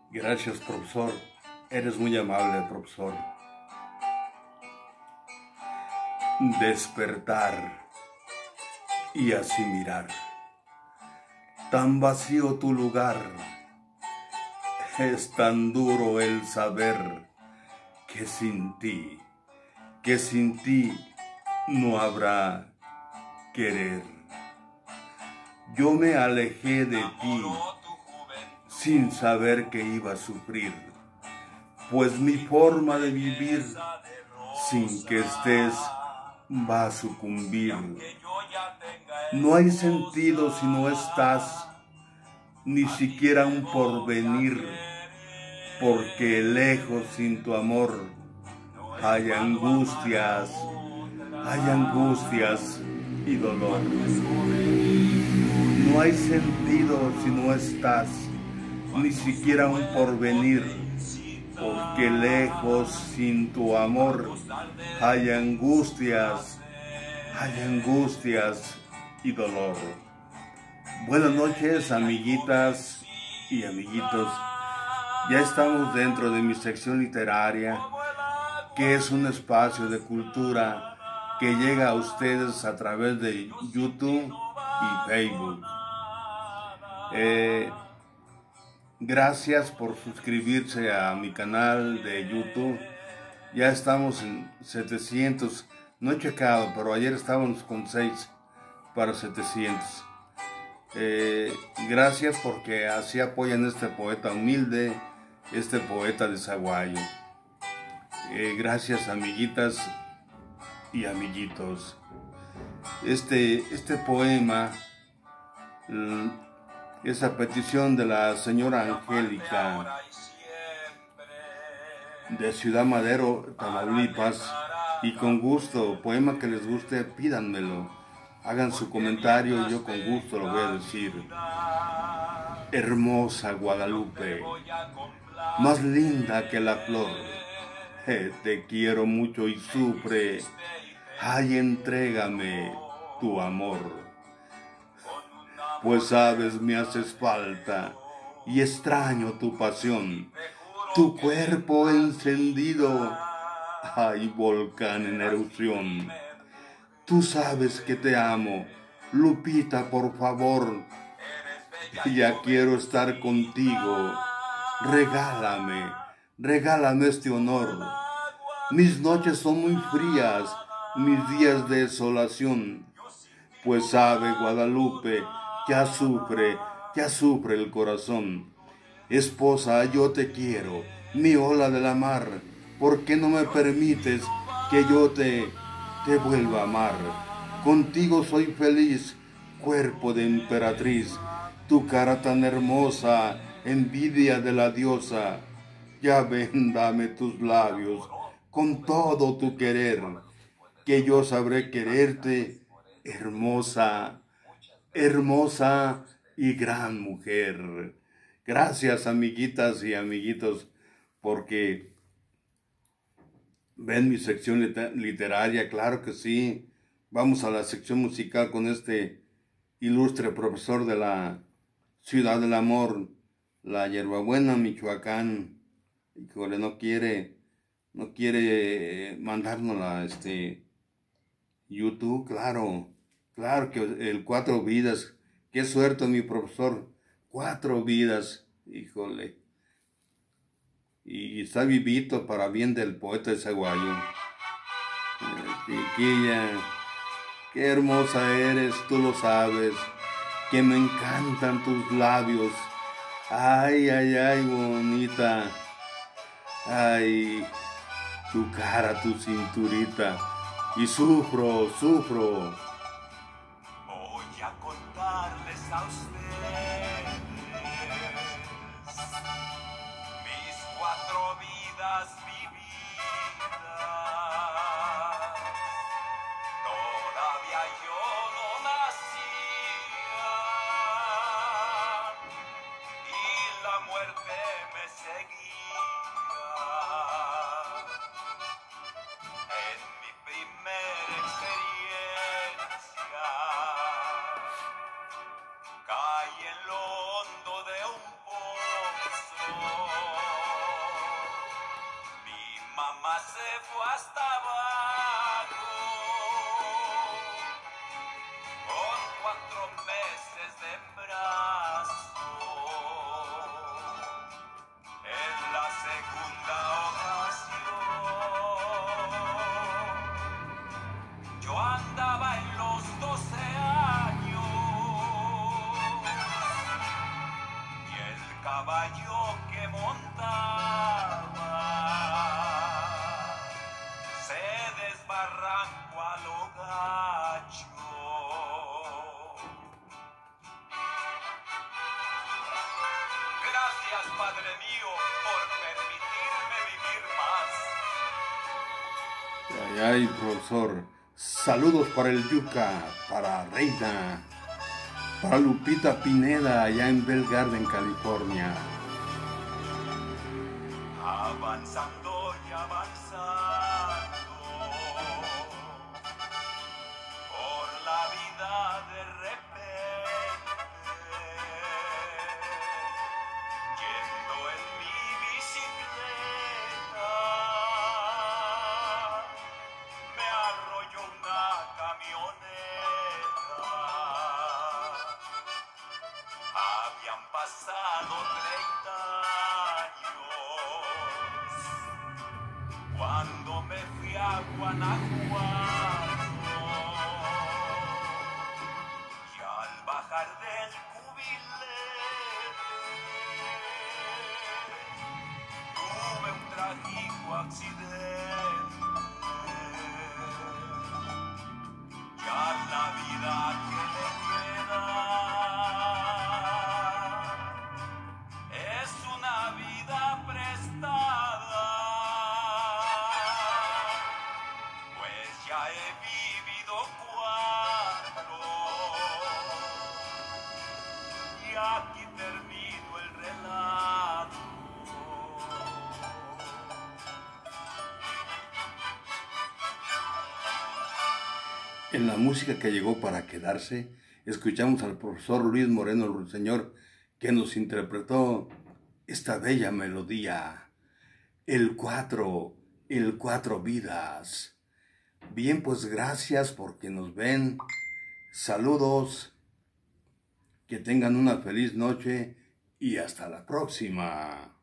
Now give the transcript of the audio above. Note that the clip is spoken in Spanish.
Gracias, profesor. Eres muy amable, profesor. Despertar y así mirar. Tan vacío tu lugar. Es tan duro el saber que sin ti no habrá querer. Yo me alejé de ti sin saber que iba a sufrir, pues mi forma de vivir sin que estés va a sucumbir. No hay sentido si no estás, ni siquiera un porvenir, porque lejos sin tu amor hay angustias y dolor. No hay sentido si no estás, ni siquiera un porvenir, porque lejos sin tu amor hay angustias y dolor. Buenas noches, amiguitas y amiguitos. Ya estamos dentro de mi sección literaria, que es un espacio de cultura que llega a ustedes a través de YouTube y Facebook. Gracias por suscribirse a mi canal de YouTube. Ya estamos en 700. No he checado, pero ayer estábamos con 6 para 700. Gracias porque así apoyan a este poeta humilde, este poeta de Zaguayo. Gracias, amiguitas y amiguitos. Este poema es a petición de la señora Angélica de Ciudad Madero, Tamaulipas, y con gusto, poema que les guste, pídanmelo, hagan su comentario y yo con gusto lo voy a decir. Hermosa Guadalupe, más linda que la flor, te quiero mucho y sufre, ay, entrégame tu amor, pues sabes me haces falta y extraño tu pasión, tu cuerpo encendido, ay, volcán en erupción. Tú sabes que te amo, Lupita, por favor, ya quiero estar contigo, regálame este honor. Mis noches son muy frías, mis días de desolación, pues sabe Guadalupe, ya sufre el corazón. Esposa, yo te quiero, mi ola de la mar, ¿por qué no me permites que yo te vuelva a amar? Contigo soy feliz, cuerpo de emperatriz, tu cara tan hermosa, envidia de la diosa. Ya ven, dame tus labios, con todo tu querer, que yo sabré quererte, hermosa y gran mujer. Gracias, amiguitas y amiguitos, porque ven mi sección literaria, claro que sí. Vamos a la sección musical con este ilustre profesor de la Ciudad del Amor, la Hierbabuena, Michoacán. Híjole, no quiere mandárnosla YouTube, claro que el 4 vidas. Qué suerte, mi profesor, 4 vidas, híjole. Y está vivito para bien del poeta de Zaguayo. Chiquilla, qué hermosa eres, tú lo sabes, que me encantan tus labios. Ay, bonita. Ay, tu cara, tu cinturita. Y sufro. Voy a contarles a ustedes mis 4 vidas vividas. Todavía yo no nacía y la muerte me seguía. En mi primera experiencia caí en lo hondo de un pozo. caballo que montaba se desbarrancó a lo gacho. Gracias, Padre mío, por permitirme vivir más. Ay, ay, profesor. Saludos para el Yuca, para Reina, para Lupita Pineda, allá en Bell Garden, California. Avanzando y avanzando por la vida de repente, yendo en mi bicicleta, me arrolló una camioneta. Habían pasado 30 años cuando me fui a Guanajuato, y al bajar del cubilete tuve un trágico accidente. Ya la vida que le queda es una vida prestada, pues ya he vivido 4 y aquí termino el relato. En la música que llegó para quedarse, escuchamos al profesor Luis Moreno Ruiseñor, que nos interpretó esta bella melodía, el 4 vidas. Bien, pues gracias porque nos ven. Saludos, que tengan una feliz noche y hasta la próxima.